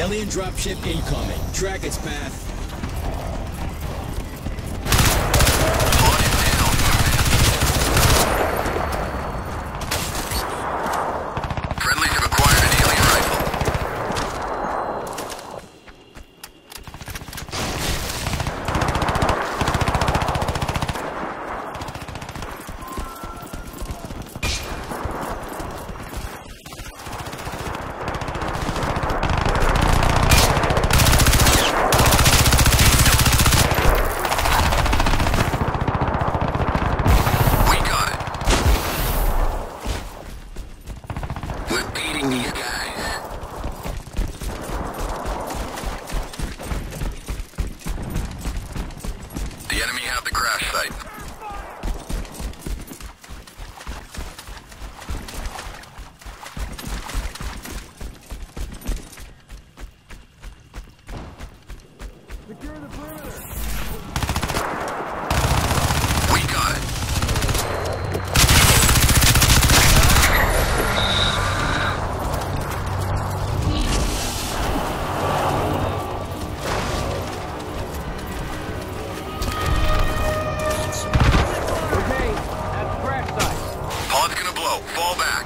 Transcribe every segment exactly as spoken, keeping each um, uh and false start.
Alien dropship incoming. Track its path. Friendlies have acquired an alien rifle. These guys. The enemy have the crash site. Secure the perimeter. We got it. Fall back.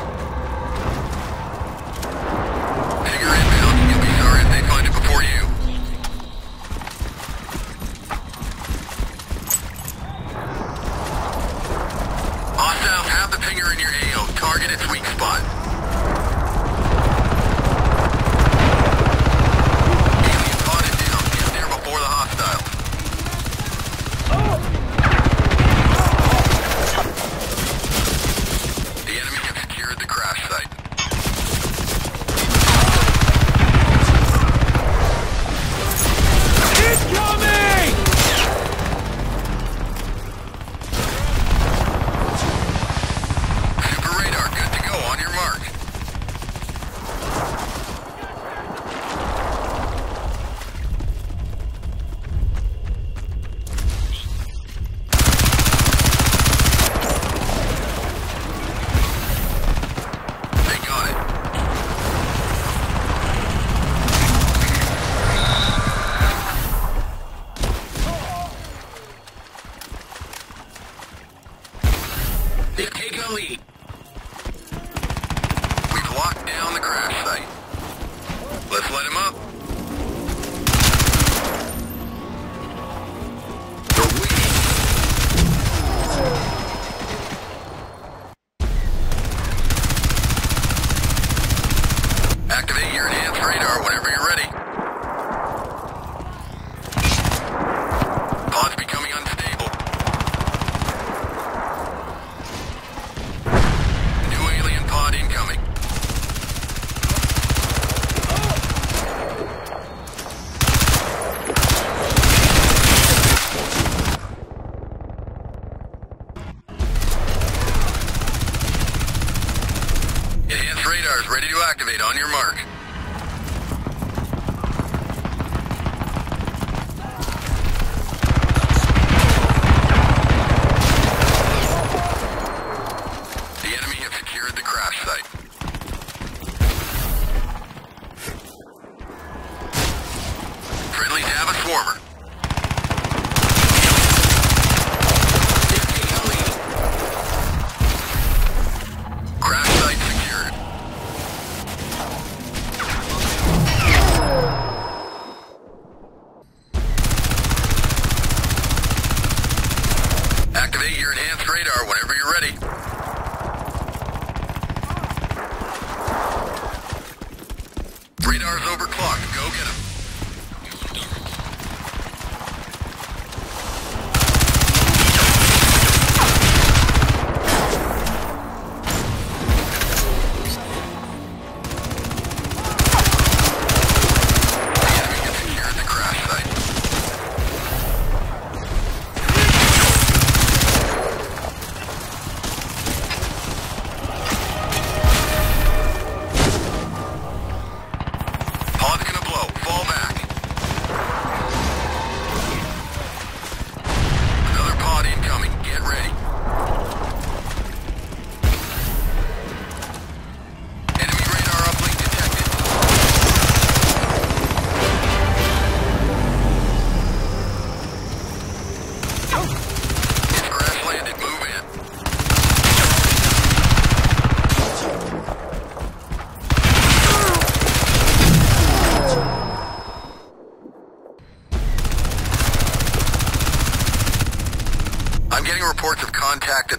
Figure inbound. You'll be sorry if they find it before you. Hostiles have the pinger in your A O. Target its weak spot. Alien spotted down. Get there before the hostiles. The crash site. Incoming! Super radar, good to go. On your mark. They take a lead. We've locked down the crash site. Let's let him up. They're waiting. Activate your enhanced radar whenever you're ready. Pod's becoming unstable. Pod incoming. Enhanced radar is ready to activate on your mark. The enemy have secured the crash site. Friendlies have a swarmer. Crash site secured.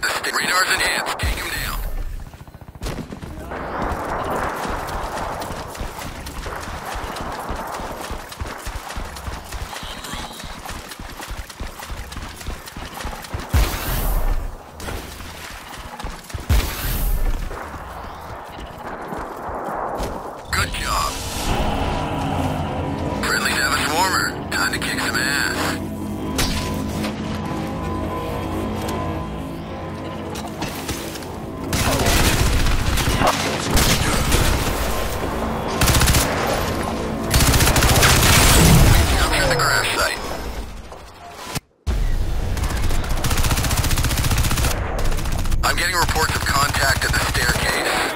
the stick. Radar's enhanced. Take him down. Good job. Friendlies have a swarmer. Time to kick some ass. Capture the crash site. I'm getting reports of contact at the staircase.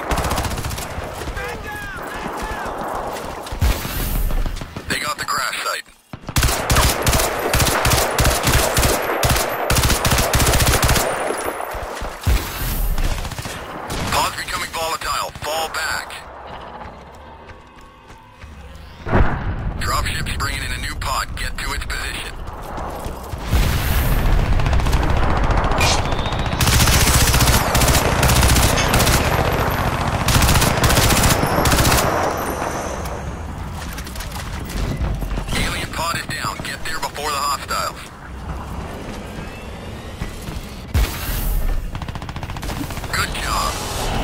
They got the crash site. Pod's becoming volatile. Fall back. Dropship's bringing in a new pod. Get to its position. Alien pod is down. Get there before the hostiles. Good job.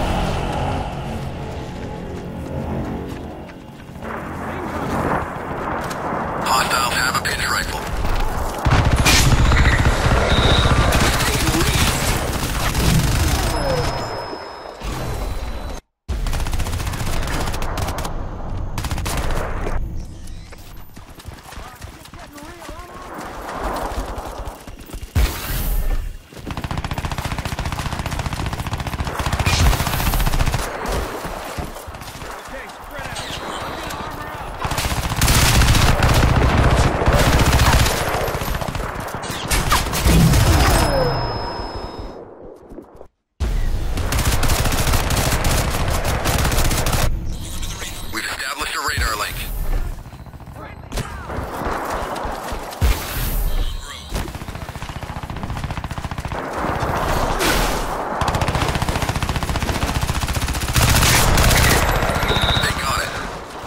Hostiles have a pinch rifle. We've established a radar link. They got it.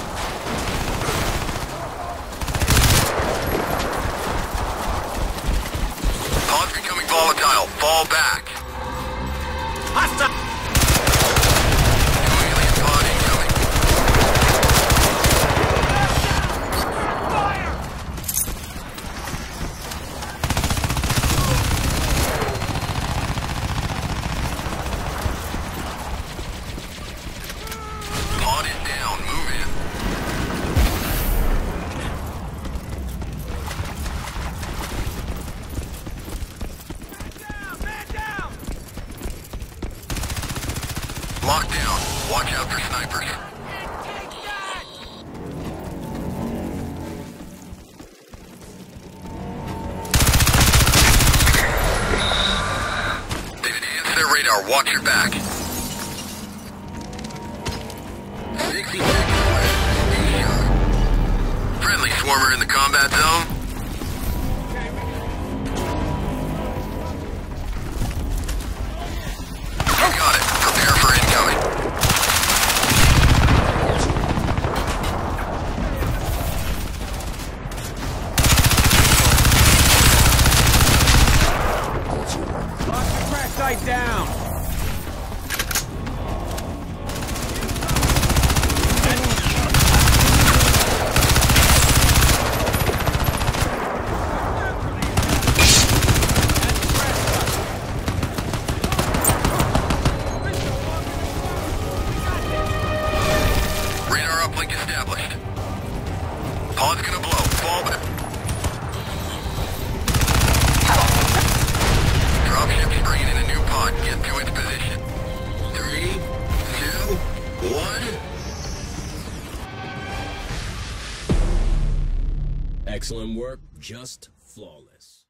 Pod's becoming volatile. Fall back. Hostile! New alien pod incoming. Pod is down. Move in. Man down! Lock down. Watch out for snipers. They've enhanced their radar. Watch your back. sixty seconds left. Be sure. Friendly swarmer in the combat zone. You got it. Prepare for incoming. Lock the crash site down! Radar uplink established. Pod's gonna blow. Fall back. Dropship's bringing in a new pod. Get to its position. Three, two, one. Excellent work. Just flawless.